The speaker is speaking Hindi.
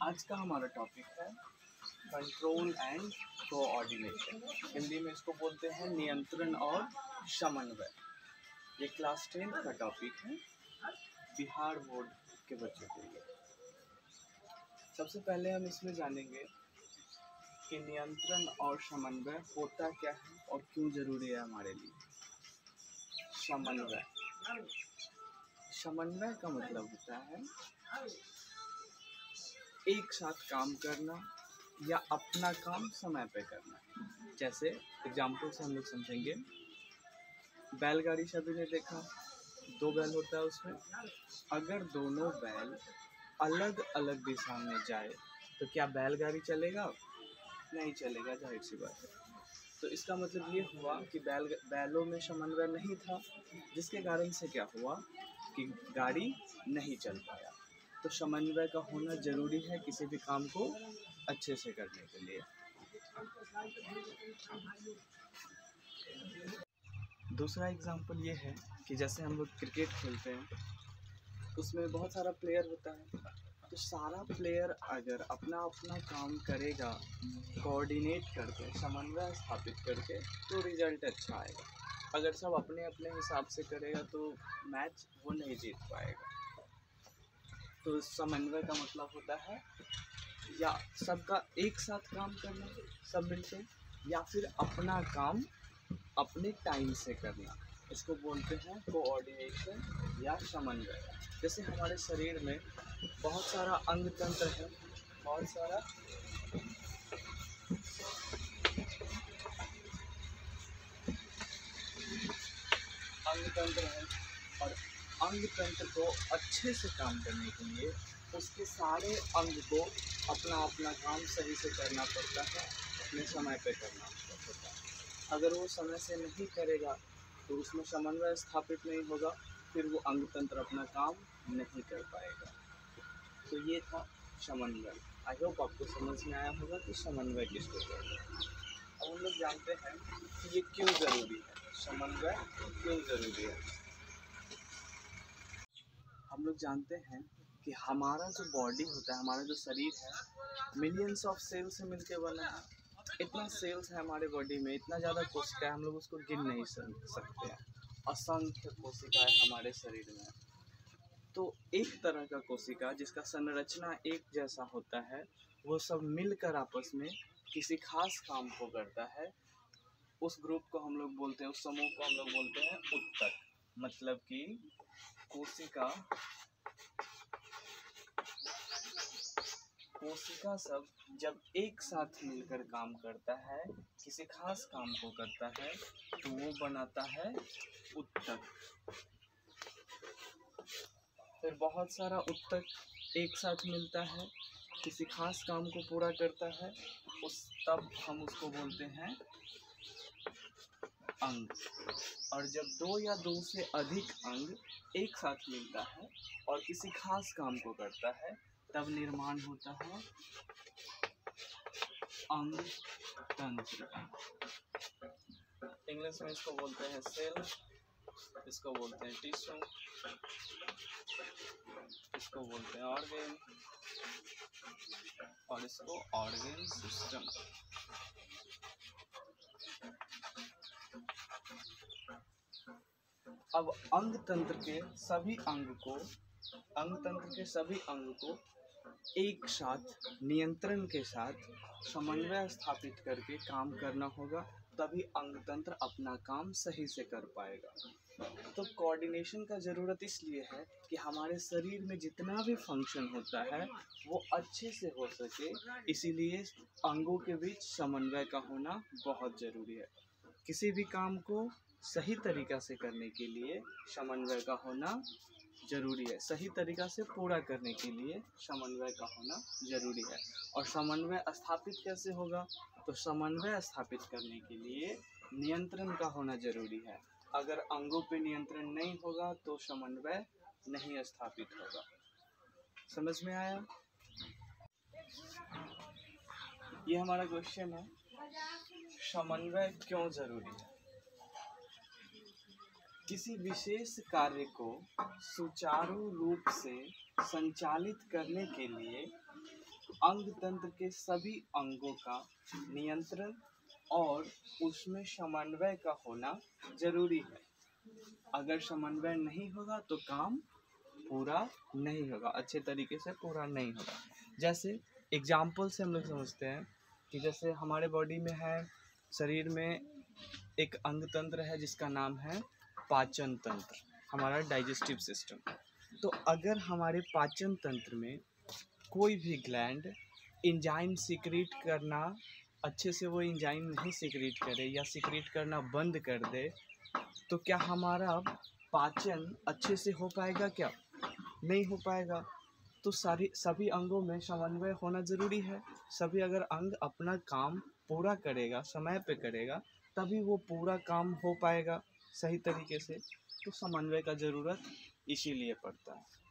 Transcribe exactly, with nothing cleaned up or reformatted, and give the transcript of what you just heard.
आज का हमारा टॉपिक है कंट्रोल एंड कोऑर्डिनेशन। हिंदी में इसको बोलते हैं नियंत्रण और समन्वय। ये क्लास टेंथ का टॉपिक है बिहार बोर्ड के बच्चों के लिए। सबसे पहले हम इसमें जानेंगे कि नियंत्रण और समन्वय होता क्या है और क्यों ज़रूरी है हमारे लिए। समन्वय समन्वय का मतलब होता है एक साथ काम करना या अपना काम समय पे करना। जैसे एग्जाम्पल से हम लोग समझेंगे, बैलगाड़ी सभी ने देखा, दो बैल होता है उसमें। अगर दोनों बैल अलग अलग दिशा में जाए तो क्या बैलगाड़ी चलेगा? नहीं चलेगा, जाहिर सी बात है। तो इसका मतलब ये हुआ कि बैल बैलों में समन्वय नहीं था, जिसके कारण से क्या हुआ कि गाड़ी नहीं चल पाया। तो समन्वय का होना ज़रूरी है किसी भी काम को अच्छे से करने के लिए। दूसरा एग्जाम्पल ये है कि जैसे हम लोग क्रिकेट खेलते हैं, उसमें बहुत सारा प्लेयर होता है। तो सारा प्लेयर अगर अपना अपना काम करेगा कोऑर्डिनेट करके, समन्वय स्थापित करके, तो रिजल्ट अच्छा आएगा। अगर सब अपने अपने हिसाब से करेगा तो मैच वो नहीं जीत पाएगा। तो समन्वय का मतलब होता है या सबका एक साथ काम करना, सब मिलके, या फिर अपना काम अपने टाइम से करना। इसको बोलते हैं कोऑर्डिनेशन या समन्वय। जैसे हमारे शरीर में बहुत सारा अंग तंत्र है, बहुत सारा अंग तंत्र है, और अंग तंत्र को अच्छे से काम करने के लिए उसके सारे अंग को अपना अपना काम सही से करना पड़ता है, अपने समय पे करना पड़ता है। अगर वो समय से नहीं करेगा तो उसमें समन्वय स्थापित नहीं होगा, फिर वो अंग तंत्र अपना काम नहीं कर पाएगा। तो ये था समन्वय। आई होप आपको समझ में आया होगा कि समन्वय किसको कहते हैं। अब हम लोग जानते हैं कि ये क्यों ज़रूरी है, समन्वय क्यों ज़रूरी है। हम लोग जानते हैं कि हमारा जो बॉडी होता है, हमारा जो शरीर है, मिलियंस ऑफ सेल से मिलकर बना है। इतना सेल्स है हमारे बॉडी में, इतना ज़्यादा कोशिका है, हम लोग उसको गिन नहीं सकते हैं। असंख्य कोशिकाएं हमारे शरीर में। तो एक तरह का कोशिका जिसका संरचना एक जैसा होता है, वो सब मिलकर आपस में किसी खास काम को करता है। उस ग्रुप को हम लोग बोलते हैं, उस समूह को हम लोग बोलते हैं उत्तक। मतलब कि कोशिका कोशिका सब जब एक साथ मिलकर काम करता है, किसी खास काम को करता है, तो वो बनाता है उत्तक। फिर बहुत सारा उत्तक एक साथ मिलता है, किसी खास काम को पूरा करता है, उस तब हम उसको बोलते हैं अंग। और जब दो या दो से अधिक अंग एक साथ मिलता है और किसी खास काम को करता है, तब निर्माण होता है अंग तंत्र। इंग्लिश में इसको बोलते हैं सेल, इसको बोलते हैं टिश्यू, इसको बोलते हैं ऑर्गेन, और इसको ऑर्गेन सिस्टम। अब अंग तंत्र के सभी अंग को अंग तंत्र के सभी अंग को एक साथ नियंत्रण के साथ समन्वय स्थापित करके काम करना होगा, तभी अंग तंत्र अपना काम सही से कर पाएगा। तो कोऑर्डिनेशन का ज़रूरत इसलिए है कि हमारे शरीर में जितना भी फंक्शन होता है वो अच्छे से हो सके, इसीलिए अंगों के बीच समन्वय का होना बहुत ज़रूरी है। किसी भी काम को सही तरीक़ा से करने के लिए समन्वय का होना ज़रूरी है, सही तरीक़ा से पूरा करने के लिए समन्वय का होना ज़रूरी है। और समन्वय स्थापित कैसे होगा? तो समन्वय स्थापित करने के लिए नियंत्रण का होना ज़रूरी है। अगर अंगों पे नियंत्रण नहीं होगा तो समन्वय नहीं स्थापित होगा। समझ में आया? ये हमारा क्वेश्चन है, समन्वय क्यों ज़रूरी है। किसी विशेष कार्य को सुचारू रूप से संचालित करने के लिए अंग तंत्र के सभी अंगों का नियंत्रण और उसमें समन्वय का होना जरूरी है। अगर समन्वय नहीं होगा तो काम पूरा नहीं होगा, अच्छे तरीके से पूरा नहीं होगा। जैसे एग्जाम्पल से हम लोग समझते हैं कि जैसे हमारे बॉडी में है, शरीर में एक अंग तंत्र है जिसका नाम है पाचन तंत्र, हमारा डाइजेस्टिव सिस्टम। तो अगर हमारे पाचन तंत्र में कोई भी ग्लैंड एंजाइम सीक्रेट करना अच्छे से वो एंजाइम नहीं सीक्रेट करे या सीक्रेट करना बंद कर दे, तो क्या हमारा पाचन अच्छे से हो पाएगा? क्या नहीं हो पाएगा। तो सारी सभी अंगों में समन्वय होना ज़रूरी है। सभी अगर अंग अपना काम पूरा करेगा, समय पे करेगा, तभी वो पूरा काम हो पाएगा सही तरीके से। तो समन्वय का ज़रूरत इसीलिए पड़ता है।